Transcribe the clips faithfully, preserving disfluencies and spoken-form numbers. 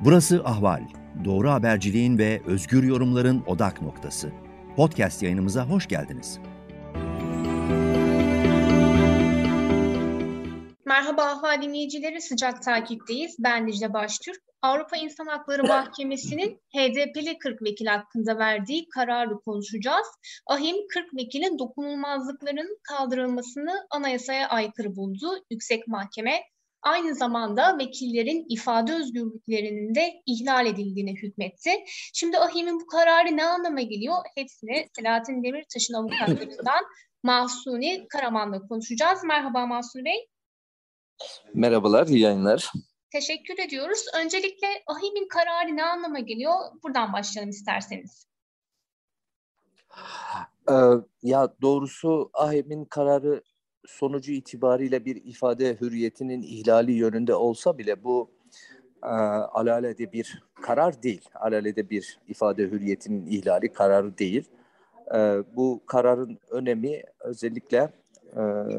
Burası Ahval. Doğru haberciliğin ve özgür yorumların odak noktası. Podcast yayınımıza hoş geldiniz. Merhaba Ahval dinleyicileri, sıcak takipteyiz. Ben Dicle Baştürk. Avrupa İnsan Hakları Mahkemesi'nin H D P'li kırk vekil hakkında verdiği kararı konuşacağız. Ahim kırk vekilin dokunulmazlıklarının kaldırılmasını anayasaya aykırı buldu. Yüksek Mahkeme aynı zamanda vekillerin ifade özgürlüklerinin de ihlal edildiğine hükmetti. Şimdi Ahim'in bu kararı ne anlama geliyor? Hepsini Selahattin Demirtaş'ın avukatlarından Mahsuni Karaman'la konuşacağız. Merhaba Mahsuni Bey. Merhabalar, iyi yayınlar. Teşekkür ediyoruz. Öncelikle Ahim'in kararı ne anlama geliyor? Buradan başlayalım isterseniz. Ee, ya doğrusu Ahim'in kararı sonucu itibariyle bir ifade hürriyetinin ihlali yönünde olsa bile bu e, alelade bir karar değil. Alelade bir ifade hürriyetinin ihlali kararı değil. E, bu kararın önemi özellikle e,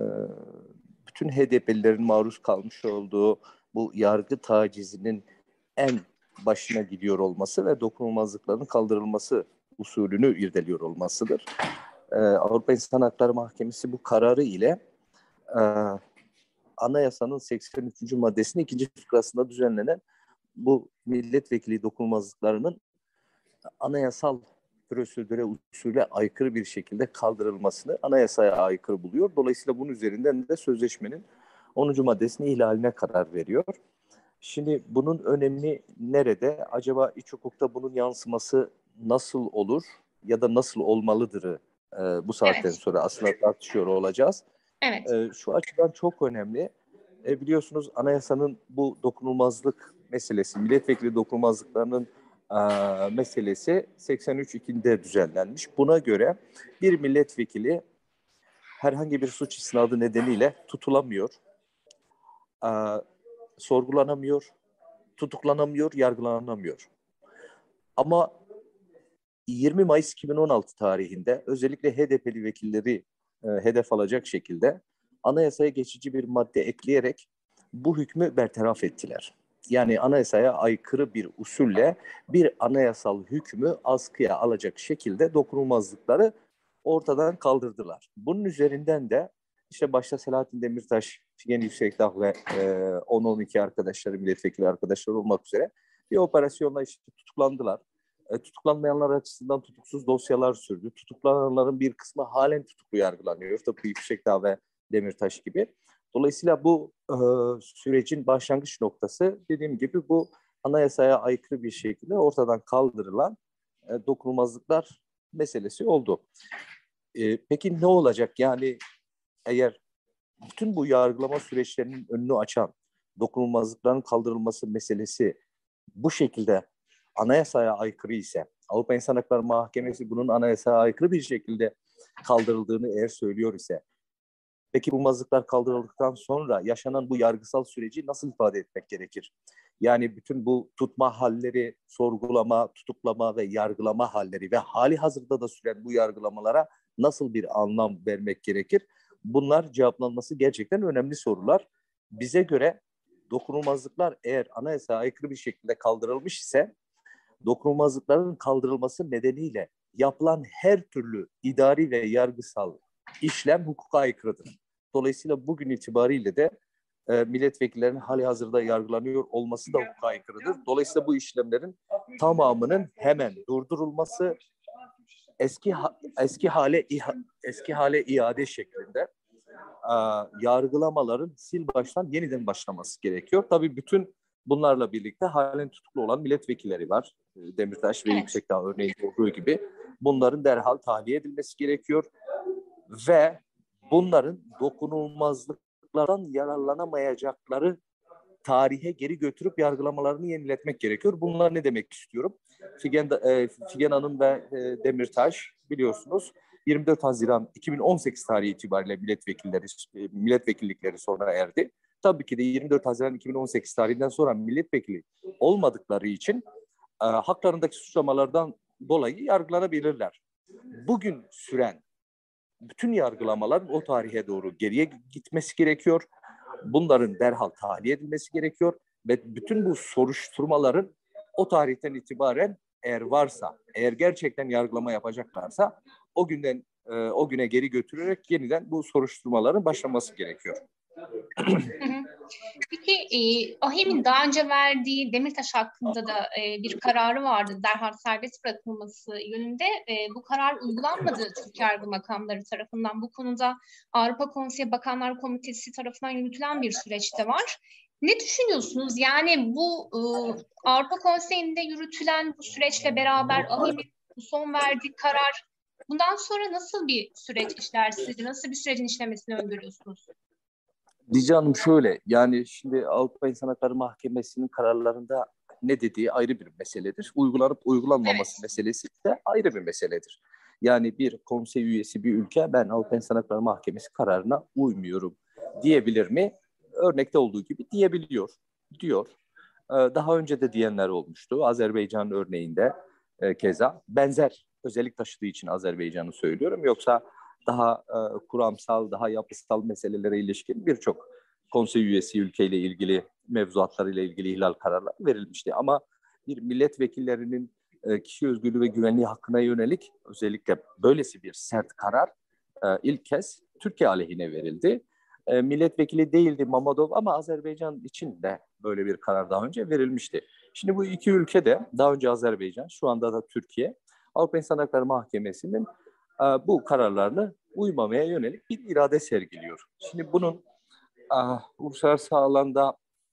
bütün H D P'lilerin maruz kalmış olduğu bu yargı tacizinin en başına gidiyor olması ve dokunulmazlıkların kaldırılması usulünü irdeliyor olmasıdır. Ee, Avrupa İnsan Hakları Mahkemesi bu kararı ile e, Anayasanın seksen üçüncü maddesinin ikinci fıkrasında düzenlenen bu milletvekili dokunulmazlıklarının anayasal prosedüre, usule aykırı bir şekilde kaldırılmasını anayasaya aykırı buluyor. Dolayısıyla bunun üzerinden de sözleşmenin onuncu maddesinin ihlaline karar veriyor. Şimdi bunun önemi nerede? Acaba iç hukukta bunun yansıması nasıl olur ya da nasıl olmalıdır e, bu saatten evet. sonra aslında tartışıyor olacağız. Evet. E, şu açıdan çok önemli. E, biliyorsunuz anayasanın bu dokunulmazlık meselesi, milletvekili dokunulmazlıklarının e, meselesi seksen üç ikide düzenlenmiş. Buna göre bir milletvekili herhangi bir suç isnadı nedeniyle tutulamıyor, e, sorgulanamıyor, tutuklanamıyor, yargılanamıyor. Ama yirmi Mayıs iki bin on altı tarihinde özellikle H D P'li vekilleri e, hedef alacak şekilde anayasaya geçici bir madde ekleyerek bu hükmü bertaraf ettiler. Yani anayasaya aykırı bir usulle bir anayasal hükmü askıya alacak şekilde dokunulmazlıkları ortadan kaldırdılar. Bunun üzerinden de işte başta Selahattin Demirtaş, Figen Yüksekdağ ve e, on on iki arkadaşları, milletvekili arkadaşları olmak üzere bir operasyonla işte tutuklandılar. E, tutuklanmayanlar açısından tutuksuz dosyalar sürdü. Tutuklananların bir kısmı halen tutuklu yargılanıyor. Tıpkı Yüksekdağ ve Demirtaş gibi. Dolayısıyla bu e, sürecin başlangıç noktası dediğim gibi bu anayasaya aykırı bir şekilde ortadan kaldırılan e, dokunulmazlıklar meselesi oldu. E, peki ne olacak? Yani eğer bütün bu yargılama süreçlerinin önünü açan dokunulmazlıkların kaldırılması meselesi bu şekilde anayasaya aykırı ise, Avrupa İnsan Hakları Mahkemesi bunun anayasaya aykırı bir şekilde kaldırıldığını eğer söylüyor ise, peki bu dokunulmazlıklar kaldırıldıktan sonra yaşanan bu yargısal süreci nasıl ifade etmek gerekir? Yani bütün bu tutma halleri, sorgulama, tutuklama ve yargılama halleri ve hali hazırda da süren bu yargılamalara nasıl bir anlam vermek gerekir? Bunlar cevaplanması gerçekten önemli sorular. Bize göre dokunulmazlıklar eğer anayasaya aykırı bir şekilde kaldırılmış ise, dokunulmazlıkların kaldırılması nedeniyle yapılan her türlü idari ve yargısal işlem hukuka aykırıdır. Dolayısıyla bugün itibariyle de e, milletvekillerinin hali hazırda yargılanıyor olması da hukuka aykırıdır. Dolayısıyla bu işlemlerin tamamının hemen durdurulması, eski ha, eski hale eski hale iade şeklinde e, yargılamaların sil baştan yeniden başlaması gerekiyor. Tabii bütün bunlarla birlikte halen tutuklu olan milletvekilleri var. Demirtaş ve evet. Yüksekdağ örneğin olduğu gibi. Bunların derhal tahliye edilmesi gerekiyor. Ve bunların dokunulmazlıklardan yararlanamayacakları tarihe geri götürüp yargılamalarını yeniletmek gerekiyor. Bunlar ne demek istiyorum? Figen, e, Figen Hanım ve e, Demirtaş biliyorsunuz yirmi dört Haziran iki bin on sekiz tarihi itibariyle milletvekilleri e, milletvekillikleri sona erdi. Tabii ki de yirmi dört Haziran iki bin on sekiz tarihinden sonra milletvekili olmadıkları için e, haklarındaki suçlamalardan dolayı yargılanabilirler. Bugün süren bütün yargılamalar o tarihe doğru geriye gitmesi gerekiyor. Bunların derhal tahliye edilmesi gerekiyor ve bütün bu soruşturmaların o tarihten itibaren eğer varsa, eğer gerçekten yargılama yapacaklarsa o günden e, o güne geri götürerek yeniden bu soruşturmaların başlaması gerekiyor. Peki e, AHİM'in daha önce verdiği Demirtaş hakkında da e, bir kararı vardı. Derhal serbest bırakılması yönünde. E, bu karar uygulanmadı Türk yargı makamları tarafından. Bu konuda Avrupa Konseyi Bakanlar Komitesi tarafından yürütülen bir süreçte var. Ne düşünüyorsunuz? Yani bu e, Avrupa Konseyi'nde yürütülen bu süreçle beraber AHİM'in son verdiği karar bundan sonra nasıl bir süreç işler sizce? Nasıl bir sürecin işlemesini öngörüyorsunuz? Dicle Hanım şöyle, yani şimdi Avrupa İnsan Hakları Mahkemesi'nin kararlarında ne dediği ayrı bir meseledir. Uygulanıp uygulanmaması evet. meselesi de ayrı bir meseledir. Yani bir konsey üyesi bir ülke ben Avrupa İnsan Hakları Mahkemesi kararına uymuyorum diyebilir mi? Örnekte olduğu gibi diyebiliyor, diyor. Daha önce de diyenler olmuştu. Azerbaycan örneğinde keza benzer özellik taşıdığı için Azerbaycan'ı söylüyorum. Yoksa daha e, kuramsal, daha yapısal meselelere ilişkin birçok konsey üyesi ülkeyle ilgili mevzuatlarıyla ilgili ihlal kararları verilmişti. Ama bir milletvekillerinin e, kişi özgürlüğü ve güvenliği hakkına yönelik özellikle böylesi bir sert karar e, ilk kez Türkiye aleyhine verildi. E, milletvekili değildi Mammadov ama Azerbaycan için de böyle bir karar daha önce verilmişti. Şimdi bu iki ülke de daha önce Azerbaycan, şu anda da Türkiye, Avrupa İnsan Hakları Mahkemesi'nin bu kararlarını uymamaya yönelik bir irade sergiliyor. Şimdi bunun uh, uluslararası alanda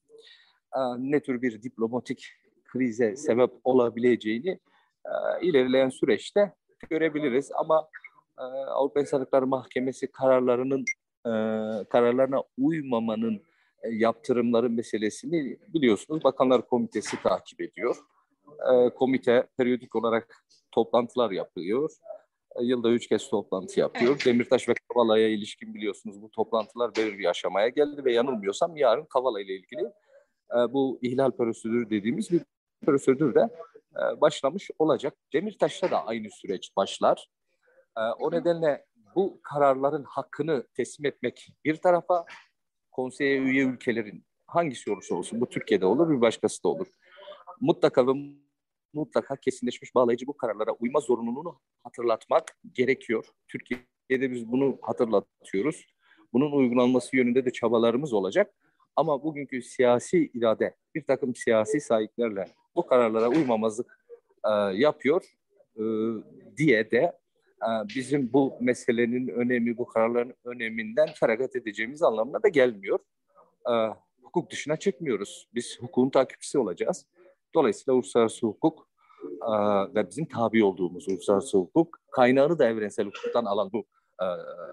uh, ne tür bir diplomatik krize sebep olabileceğini uh, ilerleyen süreçte görebiliriz. Ama uh, Avrupa İnsan Hakları Mahkemesi kararlarının uh, kararlarına uymamanın uh, yaptırımları meselesini biliyorsunuz Bakanlar Komitesi takip ediyor. Uh, komite periyodik olarak toplantılar yapıyor. Yılda üç kez toplantı yapıyor. Evet. Demirtaş ve Kavala'ya ilişkin biliyorsunuz bu toplantılar belirli bir aşamaya geldi ve yanılmıyorsam yarın Kavala ile ilgili e, bu ihlal prosedürü dediğimiz bir prosedür de e, başlamış olacak. Demirtaş'ta da aynı süreç başlar. E, o nedenle bu kararların hakkını teslim etmek bir tarafa, konseye üye ülkelerin hangisi olursa olsun, bu Türkiye'de olur bir başkası da olur, mutlaka ve mutlaka kesinleşmiş bağlayıcı bu kararlara uyma zorunluluğunu hatırlatmak gerekiyor. Türkiye'de biz bunu hatırlatıyoruz. Bunun uygulanması yönünde de çabalarımız olacak. Ama bugünkü siyasi irade bir takım siyasi sahiplerle bu kararlara uymamazlık e, yapıyor e, diye de e, bizim bu meselenin önemi, bu kararların öneminden feragat edeceğimiz anlamına da gelmiyor. E, hukuk dışına çıkmıyoruz. Biz hukukun takipçisi olacağız. Dolayısıyla uluslararası hukuk e, ve bizim tabi olduğumuz uluslararası hukuk kaynağını da evrensel hukuktan alan bu e,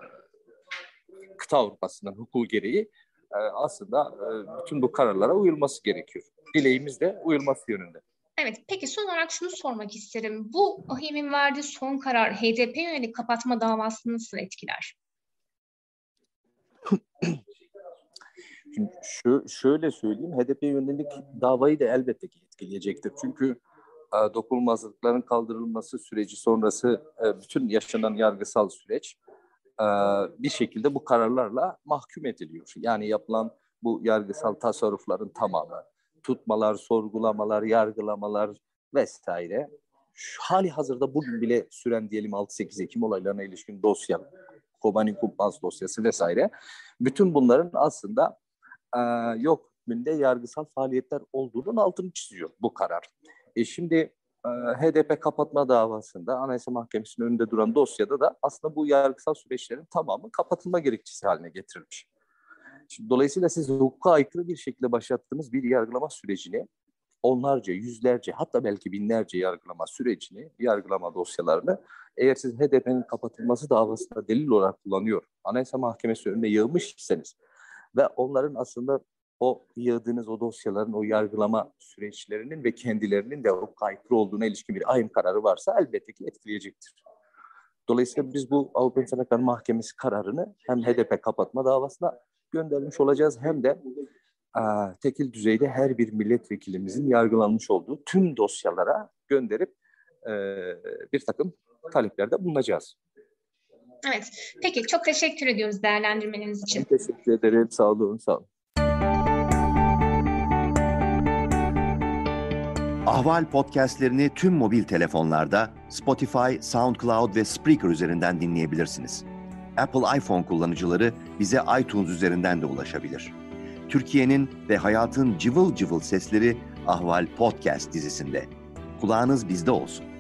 kıta Avrupa'sının hukuku gereği e, aslında e, bütün bu kararlara uyulması gerekiyor. Dileğimiz de uyulması yönünde. Evet, peki son olarak şunu sormak isterim. Bu AHİM'in verdiği son karar H D P yönelik kapatma davasını nasıl etkiler? Şimdi şu, şöyle söyleyeyim, H D P yönelik davayı da elbette ki etkileyecektir. Çünkü e, dokunulmazlıkların kaldırılması süreci sonrası e, bütün yaşanan yargısal süreç e, bir şekilde bu kararlarla mahkum ediliyor. Yani yapılan bu yargısal tasarrufların tamamı, tutmalar, sorgulamalar, yargılamalar vesaire, şu hali hazırda bugün bile süren diyelim altı sekiz Ekim olaylarına ilişkin dosya, Kobani Kumpans dosyası vesaire, bütün bunların aslında e, yok hükmünde yargısal faaliyetler olduğunun altını çiziyor bu karar. E şimdi e, H D P kapatma davasında Anayasa Mahkemesi'nin önünde duran dosyada da aslında bu yargısal süreçlerin tamamı kapatılma gerekçesi haline getirilmiş. Şimdi, dolayısıyla siz hukuka aykırı bir şekilde başlattığınız bir yargılama sürecini, onlarca, yüzlerce, hatta belki binlerce yargılama sürecini, yargılama dosyalarını eğer siz H D P'nin kapatılması davasında delil olarak kullanıyor, Anayasa Mahkemesi önüne yığmış iseniz ve onların aslında o yığdığınız o dosyaların, o yargılama süreçlerinin ve kendilerinin de hukuka aykırı olduğuna ilişkin bir ahim kararı varsa elbette ki etkileyecektir. Dolayısıyla biz bu Avrupa İnsan Hakları Mahkemesi kararını hem H D P kapatma davasına göndermiş olacağız hem de a, tekil düzeyde her bir milletvekilimizin yargılanmış olduğu tüm dosyalara gönderip e, bir takım taleplerde bulunacağız. Evet. Peki çok teşekkür ediyoruz değerlendirmeniz için. Ben teşekkür ederim. Sağ olun. Sağ olun. Ahval podcastlerini tüm mobil telefonlarda Spotify, SoundCloud ve Spreaker üzerinden dinleyebilirsiniz. Apple iPhone kullanıcıları bize iTunes üzerinden de ulaşabilir. Türkiye'nin ve hayatın cıvıl cıvıl sesleri Ahval Podcast dizisinde. Kulağınız bizde olsun.